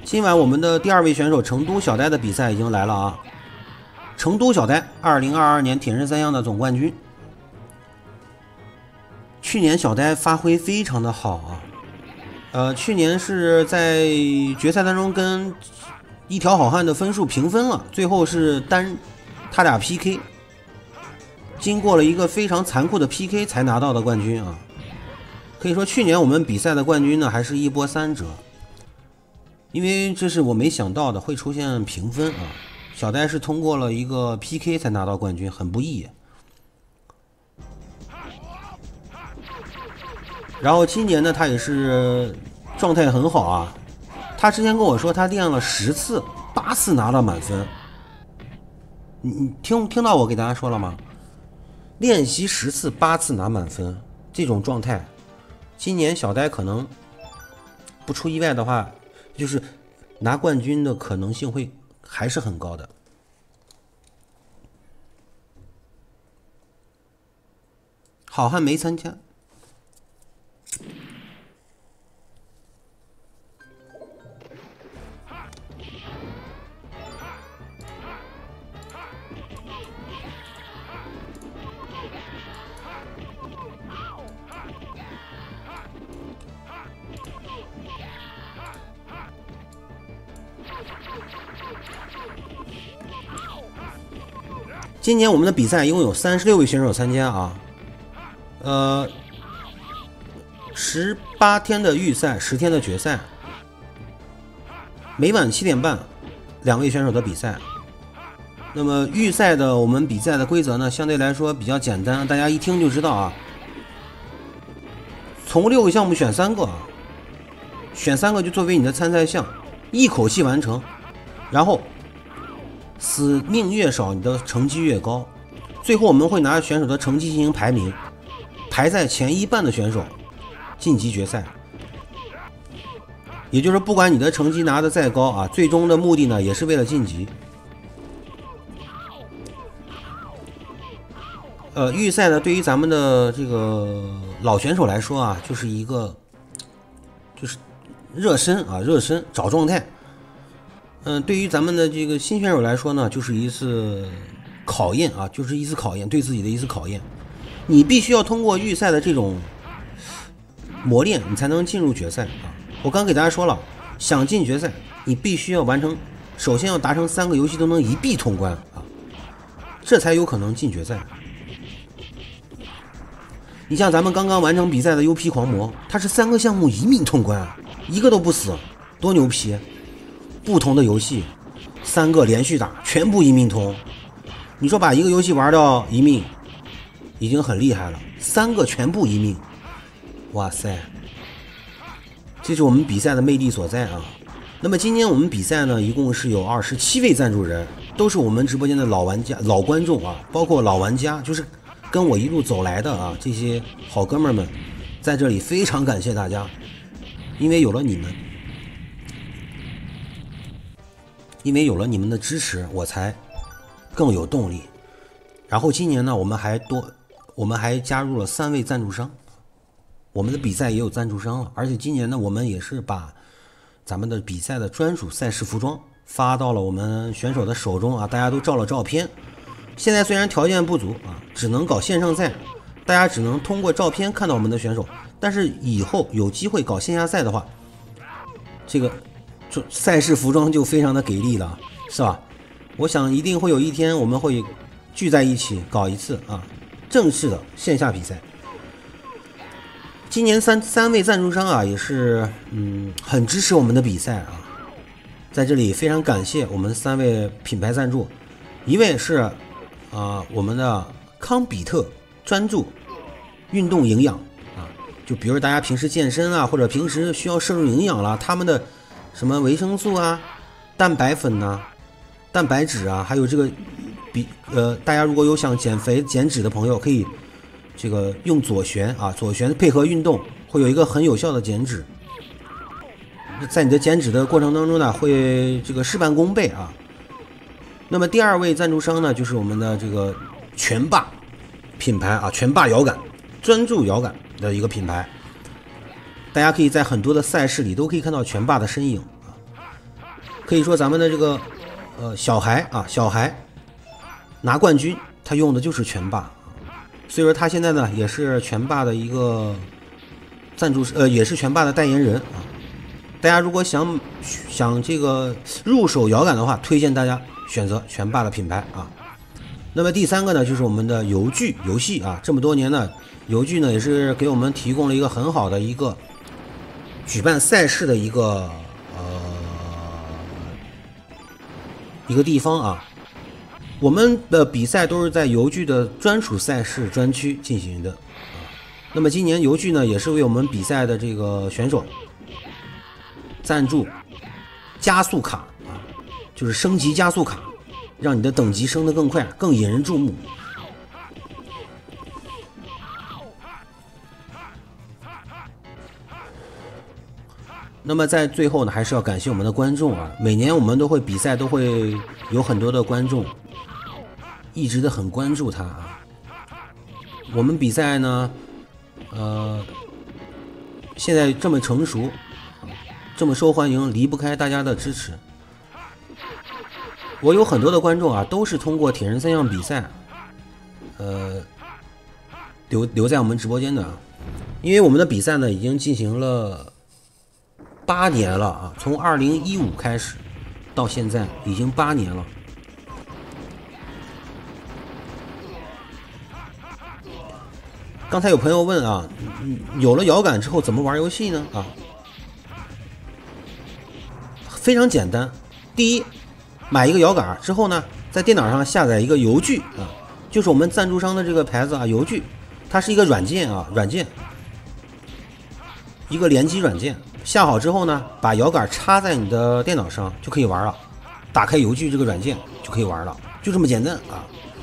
今晚我们的第2位选手成都小呆的比赛已经来了啊！成都小呆2022年铁人三项的总冠军。去年小呆发挥非常的好啊，去年是在决赛当中跟一条好汉的分数平分了，最后是他俩 PK， 经过了一个非常残酷的 PK 才拿到的冠军啊！可以说去年我们比赛的冠军呢还是一波三折。因为这是我没想到的，会出现平分啊！小呆是通过了一个 PK 才拿到冠军，很不易。然后今年呢，他也是状态很好啊。他之前跟我说，他练了10次，8次拿到满分。你听到我给大家说了吗？练习10次，8次拿满分，这种状态，今年小呆可能不出意外的话，就是拿冠军的可能性会还是很高的。好汉没参加。今年我们的比赛一共有36位选手参加啊，18天的预赛，10天的决赛，每晚7点半2位选手的比赛。那么预赛的我们比赛的规则呢，相对来说比较简单，大家一听就知道啊。从6个项目选3个啊，选3个就作为你的参赛项，一口气完成，然后死命越少，你的成绩越高。最后我们会拿选手的成绩进行排名，排在前1半的选手晋级决赛。也就是说，不管你的成绩拿得再高啊，最终的目的呢，也是为了晋级。预赛呢，对于咱们的这个老选手来说啊，就是一个就是热身找状态。对于咱们的这个新选手来说呢，就是一次考验啊，就是一次考验，对自己的一次考验。你必须要通过预赛的这种磨练，你才能进入决赛啊。我刚给大家说了，想进决赛，你必须要完成，首先要达成3个游戏都能一币通关啊，这才有可能进决赛。你像咱们刚刚完成比赛的 UP 狂魔，他是3个项目一命通关，一个都不死，多牛皮！不同的游戏3个连续打，全部一命通。你说把一个游戏玩到一命已经很厉害了，3个全部一命，哇塞，这是我们比赛的魅力所在啊。那么今年我们比赛呢，一共是有27位赞助人，都是我们直播间的老玩家、老观众啊，包括老玩家，就是跟我一路走来的啊，这些好哥们儿们，在这里非常感谢大家，因为有了你们。因为有了你们的支持，我才更有动力。然后今年呢，我们还加入了3位赞助商，我们的比赛也有赞助商了。而且今年呢，我们也是把咱们的比赛的专属赛事服装发到了我们选手的手中啊，大家都照了照片。现在虽然条件不足啊，只能搞线上赛，大家只能通过照片看到我们的选手。但是以后有机会搞线下赛的话，这个赛事服装就非常的给力了，是吧？我想一定会有一天我们会聚在一起搞一次啊正式的线下比赛。今年三位赞助商啊，也是很支持我们的比赛啊，在这里非常感谢我们3位品牌赞助，一位是我们的康比特专注运动营养啊，就比如大家平时健身啊，或者平时需要摄入营养啦，他们的什么维生素啊、蛋白粉呐、蛋白质啊，还有这个大家如果有想减肥减脂的朋友，可以这个用左旋配合运动，会有一个很有效的减脂。在你的减脂的过程当中呢，会这个事半功倍啊。那么第2位赞助商呢，就是我们的这个拳霸品牌啊，拳霸摇杆，专注摇杆的一个品牌。大家可以在很多的赛事里都可以看到拳霸的身影啊。 可以说咱们的这个小孩拿冠军，他用的就是拳霸，所以说他现在呢也是拳霸的一个赞助也是拳霸的代言人啊。大家如果想这个入手摇杆的话，推荐大家选择拳霸的品牌啊。那么第三个呢，就是我们的游具游戏啊，这么多年呢，游具呢也是给我们提供了一个很好的一个举办赛事的一个地方啊。我们的比赛都是在游具的专属赛事专区进行的。那么今年游具呢，也是为我们比赛的这个选手赞助加速卡啊，就是升级加速卡，让你的等级升得更快，更引人注目。那么在最后呢，还是要感谢我们的观众啊！每年我们都会比赛，都会有很多的观众一直的很关注他啊。我们比赛呢，现在这么成熟，这么受欢迎，离不开大家的支持。我有很多的观众啊，都是通过铁人三项比赛，留在我们直播间的啊。因为我们的比赛呢，已经进行了8年了啊，从2015开始到现在已经8年了。刚才有朋友问啊，有了摇杆之后怎么玩游戏呢？啊，非常简单。第一，买一个摇杆之后呢，在电脑上下载一个游具啊，就是我们赞助商的这个牌子啊，游具，它是一个软件啊，一个联机软件。下好之后呢，把摇杆插在你的电脑上就可以玩了。打开游具这个软件就可以玩了，就这么简单啊。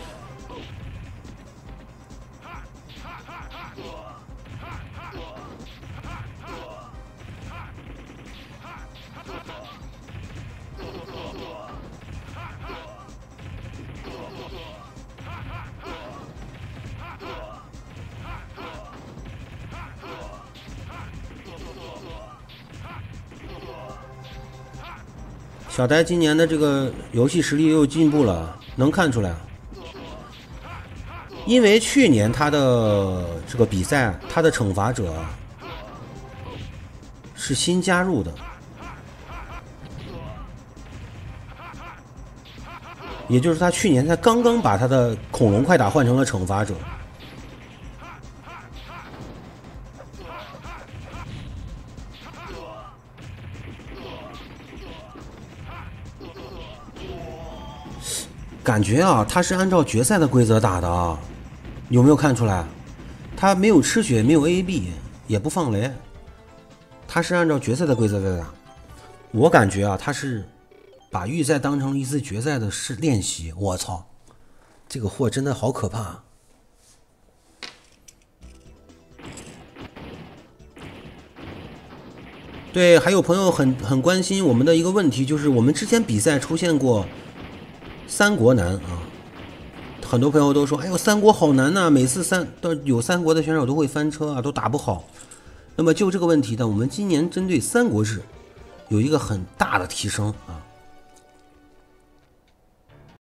小呆今年的这个游戏实力又进步了，能看出来。因为去年他的这个比赛，他的惩罚者是新加入的，也就是他去年才刚刚把他的恐龙快打换成了惩罚者。感觉啊，他是按照决赛的规则打的啊，有没有看出来？他没有吃血，没有 AB， 也不放雷，他是按照决赛的规则在打。我感觉啊，他是把预赛当成一次决赛的练习。我操，这个货真的好可怕！对，还有朋友很关心我们的一个问题，就是我们之前比赛出现过三国难啊，很多朋友都说，哎呦，三国好难呐，每次有三国的选手都会翻车啊，都打不好。那么就这个问题呢，我们今年针对三国志有一个很大的提升啊。